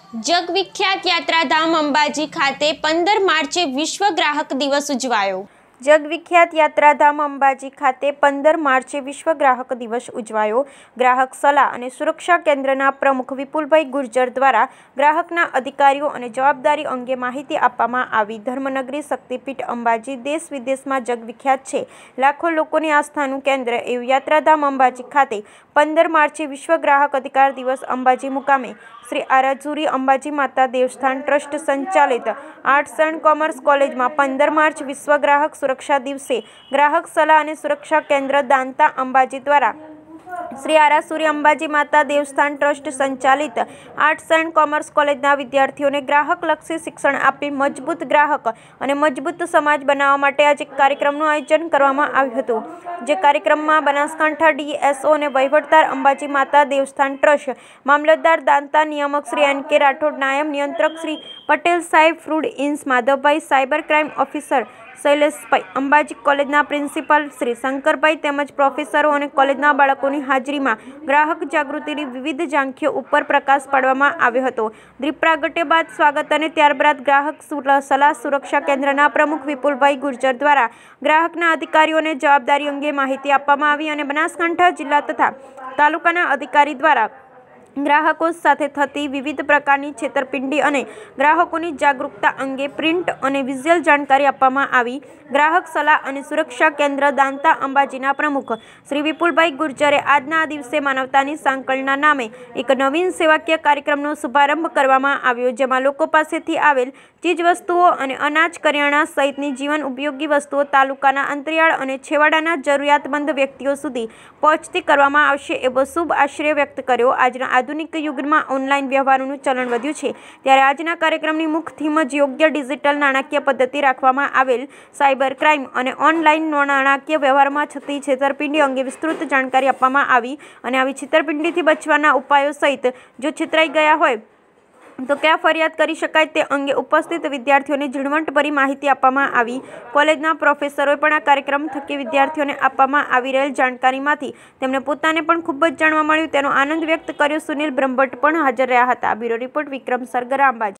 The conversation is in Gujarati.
જગવિખ્યાત યાત્રાધામ અંબાજી ખાતે 15 માર્ચે વિશ્વ ગ્રાહક દિવસ ઉજવાયો। જગવિખ્યાત યાત્રાધામ અંબાજી ખાતે 15 માર્ચે વિશ્વ ગ્રાહક દિવસ ઉજવાયો। ગ્રાહક સલાહ અને સુરક્ષા કેન્દ્રના પ્રમુખ વિપુલભાઈ ગુર્જર દ્વારા ગ્રાહકના અધિકારીઓ અને જવાબદારી અંગે માહિતી આપવામાં આવી। ધર્મનગરી શક્તિપીઠ અંબાજી દેશ વિદેશમાં જગવિખ્યાત છે। લાખો લોકોની આસ્થાનું કેન્દ્ર એવું યાત્રાધામ અંબાજી ખાતે 15 માર્ચે વિશ્વ ગ્રાહક અધિકાર દિવસ અંબાજી મુકામે શ્રી આરાઝુરી અંબાજી માતા દેવસ્થાન ટ્રસ્ટ સંચાલિત આર્ટ્સ એન્ડ કોમર્સ કોલેજમાં 15 માર્ચ વિશ્વ ગ્રાહક સુરક્ષા દિવસે ગ્રાહક સલાહ અને સુરક્ષા કેન્દ્ર દાંતા અંબાજી દ્વારા શ્રી આરાસુરી અંબાજી માતા દેવસ્થાન ટ્રસ્ટ સંચાલિત આર્ટ્સ એન્ડ કોમર્સ કોલેજના વિદ્યાર્થીઓને ગ્રાહકલક્ષી શિક્ષણ આપી મજબૂત ગ્રાહક અને મજબૂત સમાજ બનાવવા માટે આજે કાર્યક્રમનું આયોજન કરવામાં આવ્યું હતું। જે કાર્યક્રમમાં બનાસકાંઠા ડીએસઓ અને વહીવટદાર અંબાજી માતા દેવસ્થાન ટ્રસ્ટ, મામલતદાર દાંતા, નિયામક શ્રી એન.કે. રાઠોડ, નાયબ નિયંત્રક શ્રી પટેલ સાહેબ, ફૂડ ઇન્સ Madhavbhai, cyber crime officer Shaileshbhai, Ambaji કોલેજના પ્રિન્સિપાલ શ્રી શંકરભાઈ તેમજ પ્રોફેસરો અને કોલેજના બાળકોની હાજરીમાં ગ્રાહક જાગૃતિની વિવિધ ઝાંખીઓ ઉપર પ્રકાશ પાડવામાં આવ્યો હતો। દીપ પ્રાગટ્ય બાદ સ્વાગત અને ત્યારબાદ ગ્રાહક સલાહ સુરક્ષા કેન્દ્રના પ્રમુખ વિપુલભાઈ ગુર્જર દ્વારા ગ્રાહકના અધિકારીઓને જવાબદારી અંગે માહિતી આપવામાં આવી અને બનાસકાંઠા જિલ્લા તથા તાલુકાના અધિકારી દ્વારા ગ્રાહકો સાથે થતી વિવિધ પ્રકારની છેતરપિંડી અને ગ્રાહકોની જાગરૂકતા અંગે પ્રિન્ટ અને વિઝ્યુઅલ જાણકારી આપવામાં આવી। ગ્રાહક સલાહ અને સુરક્ષા કેન્દ્ર દાંતા અંબાજીના પ્રમુખ શ્રી વિપુલભાઈ ગુર્જરે આજના દિવસે માનવતાની સાંકળના નામે એક નવીન સેવાકીય કાર્યક્રમનો શુભારંભ કરવામાં આવ્યો, જેમાં લોકો પાસેથી આવેલ ચીજવસ્તુઓ અને અનાજ, કરિયાણા સહિતની જીવન ઉપયોગી વસ્તુઓ તાલુકાના અંતરિયાળ અને છેવાડાના જરૂરિયાતમંદ વ્યક્તિઓ સુધી પહોંચતી કરવામાં આવશે એવો શુભ આશય વ્યક્ત કર્યો। આજના આધુનિક યુગમાં ઓનલાઈન વ્યવહારોનું ચલણ વધ્યું છે, ત્યારે આજના કાર્યક્રમની મુખ્ય થીમ જ યોગ્ય ડિજિટલ નાણાકીય પદ્ધતિ રાખવામાં આવેલ સાયબર ક્રાઇમ અને ઓનલાઈન નાણાકીય વ્યવહારમાં થતી છેતરપિંડી અંગે વિસ્તૃત જાણકારી આપવામાં આવી અને આવી છેતરપિંડીથી બચવાના ઉપાયો સહિત જો છેતરાઈ ગયા હોય તો ક્યાં ફરિયાદ કરી શકાય તે અંગે ઉપસ્થિત વિદ્યાર્થીઓને ઝીણવટભરી માહિતી આપવામાં આવી। કોલેજના પ્રોફેસરોએ પણ આ કાર્યક્રમ થકી વિદ્યાર્થીઓને આપવામાં આવી રહેલ જાણકારીમાંથી તેમને પોતાને પણ ખૂબ જ જાણવા મળ્યું તેનો આનંદ વ્યક્ત કર્યો। સુનિલ બ્રહ્મભટ્ટ પણ હાજર રહ્યા હતા। Bureau report Vikram Sargara, Ambaji.